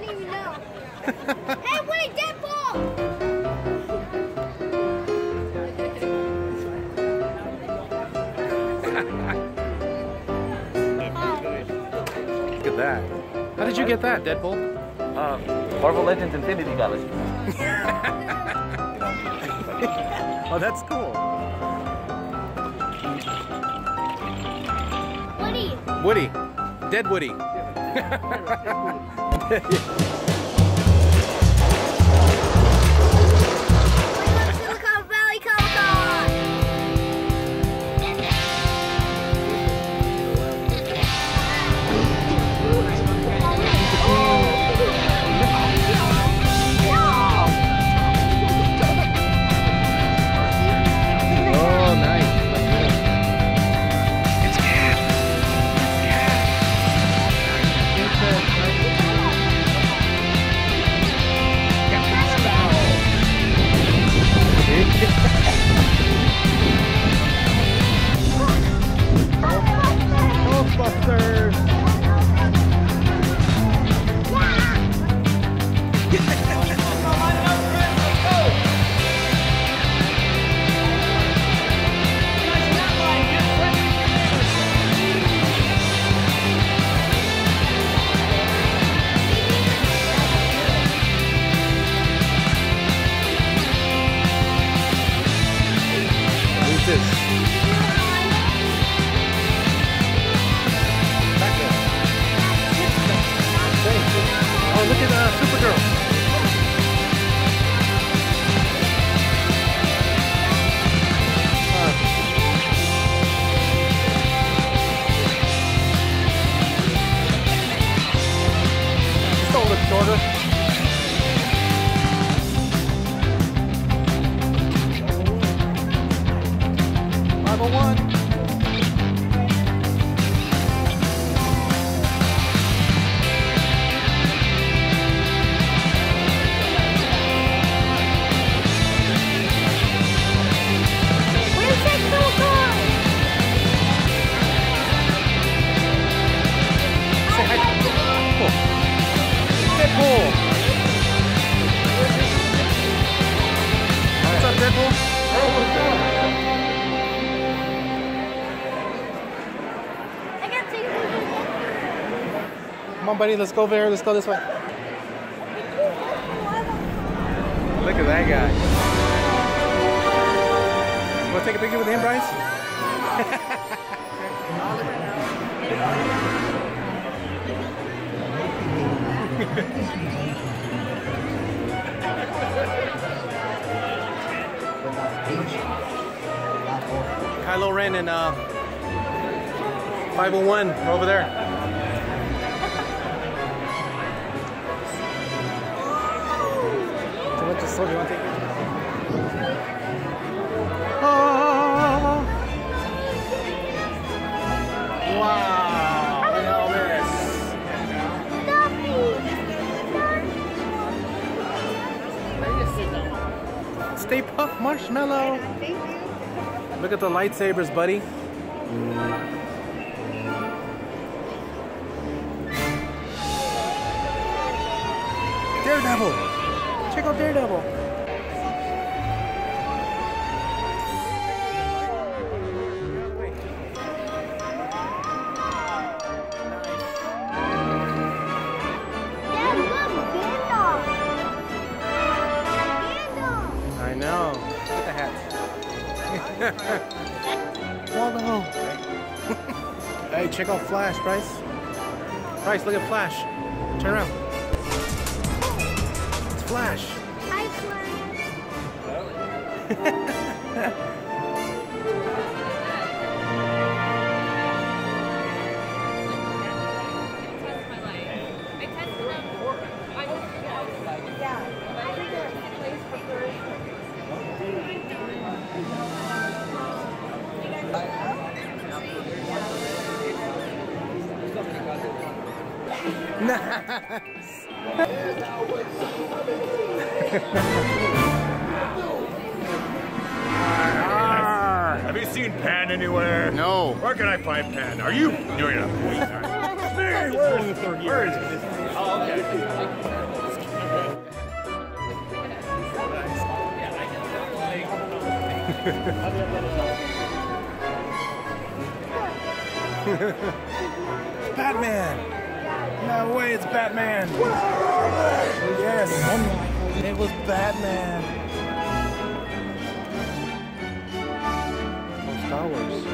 didn't even know. Hey, what a dead ball! Look at that. How did you get that, Deadpool? Marvel Legends Infinity Gauntlet. Oh, that's cool. Woody. Woody. Dead Woody. Silicon Valley Comic-Con! Oh, nice. Ghostbusters! Who's this? Oh, look at Supergirl. Just a little shorter. Deadpool. What's up, Deadpool? I got to. Come on, buddy. Let's go over here. Let's go this way. Look at that guy. Want to take a picture with him, Bryce? Kylo Ren and 501 are over there. So what just sold you want to take it? Oh. Wow! Look at all this. Stay Puft Marshmallow. Look at the lightsabers, buddy. Daredevil. Check out Daredevil. I know. Look at the hats. Waldo. Hey, check out Flash, Bryce. Bryce, look at Flash. Turn around. It's Flash. Hi, Flash. Nice. Have you seen Pan anywhere? No. Where can I find Pan? Are you doing a voice? Where is he? Oh, okay. Batman! No way, it's Batman! Yes! It was Batman! Oh, Star Wars.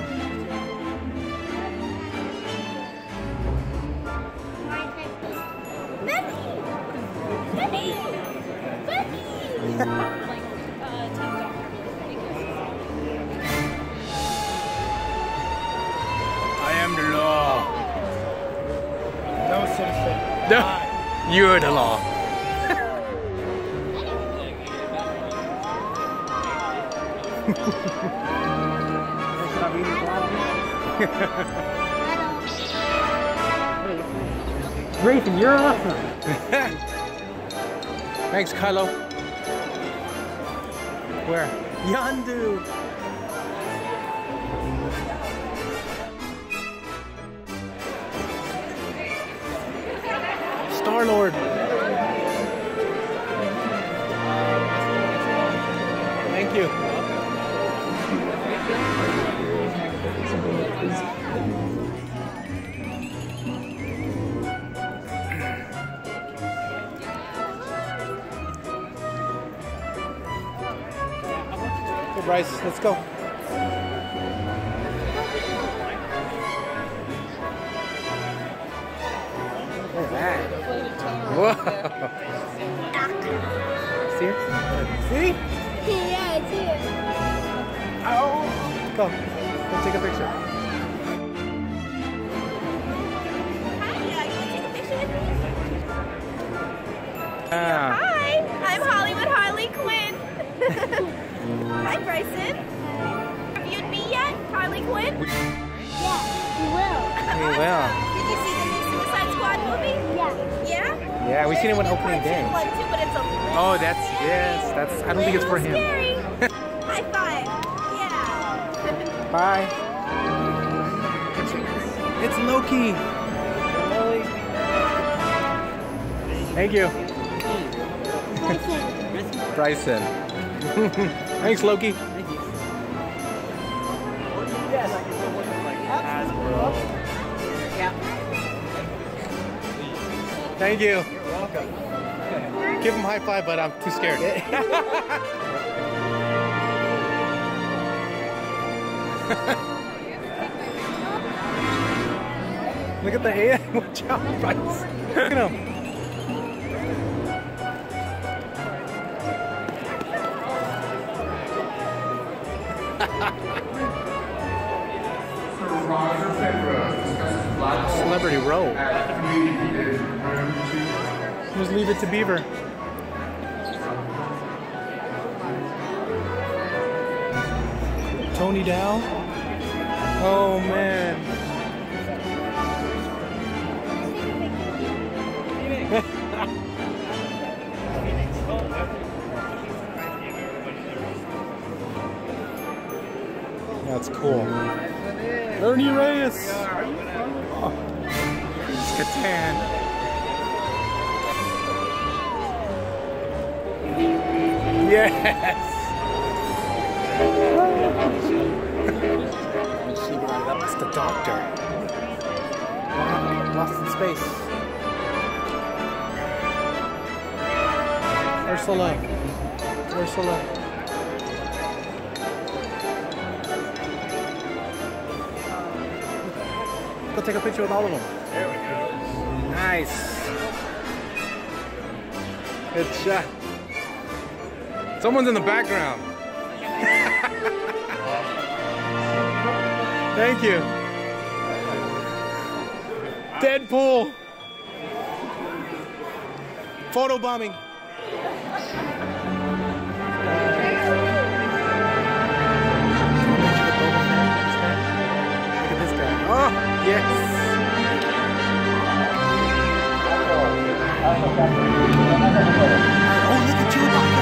Bendy! I am the law. No citizen. No, you're the law. Bryson, you're awesome. Thanks, Kylo. Where? Yandu. Star-Lord. Thank you. Hey Bryce, let's go. Look at that. Whoa. See it? See? Yeah, it's here. Oh. Go. Let's take a picture. Hi, you want to take a picture with me? Ah. Hi, I'm Hollywood Harley Quinn. Hi, Bryson. Reviewed me yet, Harley Quinn? Yeah, we will. We will. Did you see the new Suicide Squad movie? Yeah. Yeah? Yeah, we seen it on opening day. One too, but it's a little Oh, that's, yes, that's, I don't think it's for him. scary. High five. Yeah. Bye. It's Loki. Thank you. Bryson. Thanks, Loki. Thank you. You're welcome. Give him a high five, but I'm too scared. Look at the hand. Watch out, Bryce. Look at him. Celebrity Row. Just leave it to Beaver. Tony Dow. Oh man. That's cool. Ernie Reyes. Oh. Catan. Yes. It's the Doctor. Wow, lost in space. Ursula. Ursula. Go take a picture with all of them. There we go. Nice. Good shot. Someone's in the background. Thank you. Deadpool. Photo bombing. Look at this guy. Oh, yes. Oh, look at Chewbacca.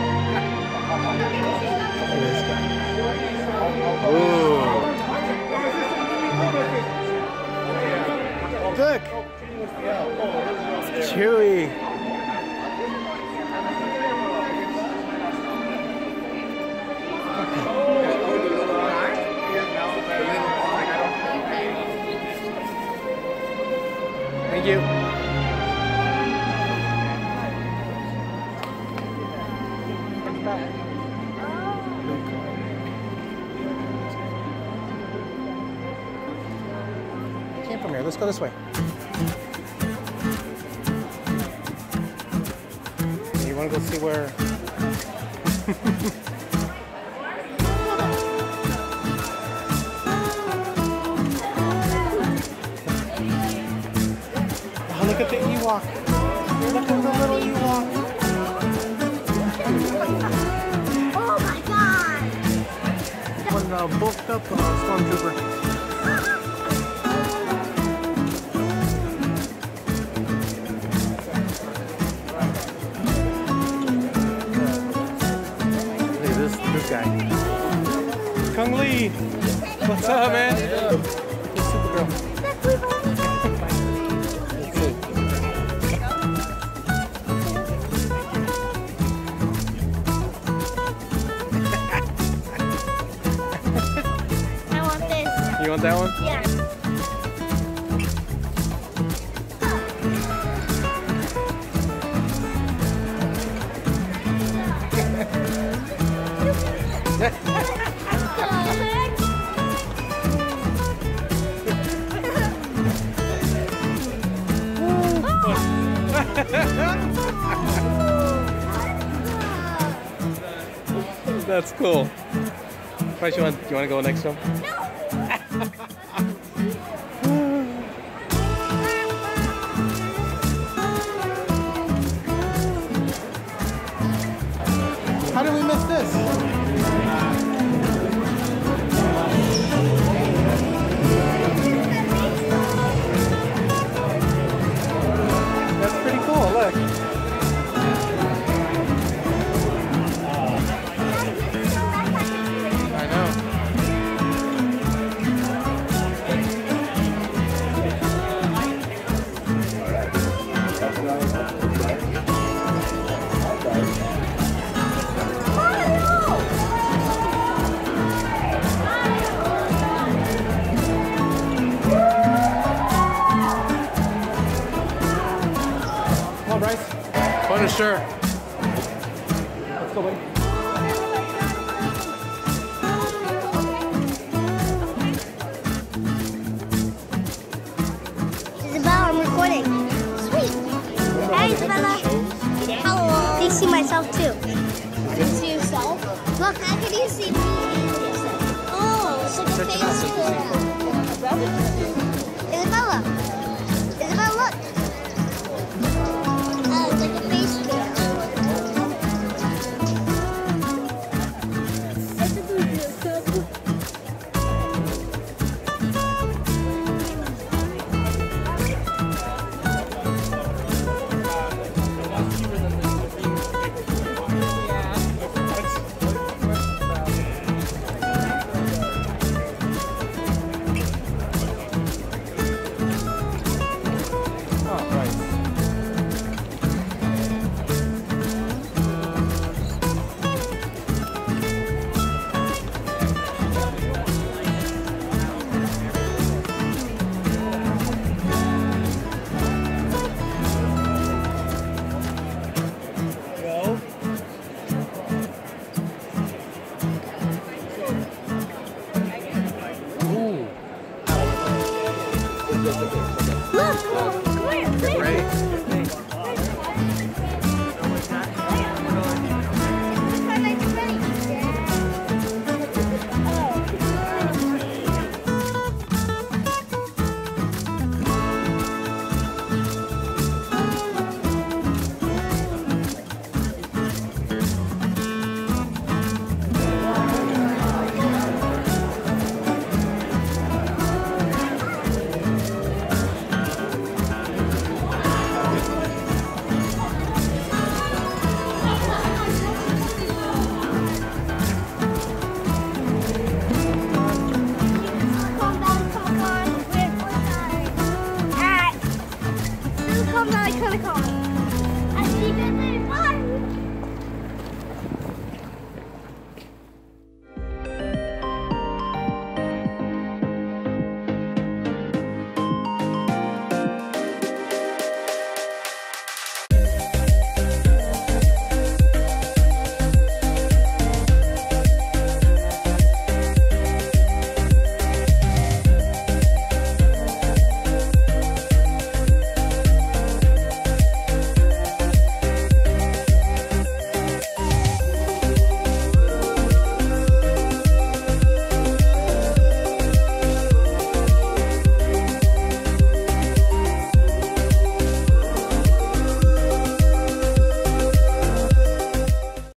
Ooh. Look. Chewy. Thank you. Came from here. Let's go this way. You want to go see where? Oh, look at the Ewok. Look at the little Ewok. Oh my god! One bulked up stormtrooper. Look at this guy. Kung Lee. What's up, man? Supergirl. You want that one? Yeah. That's cool. Bryce, you want to go next to him? How did we miss this? That's pretty cool, look. I know. Come on, Bryce. Put a shirt. Let's go, buddy. Isabella, I'm recording. Sweet. Hi, Isabella. Hello. Can you see myself too? Can you see yourself? Look, how can you see me? Oh, it's like a face for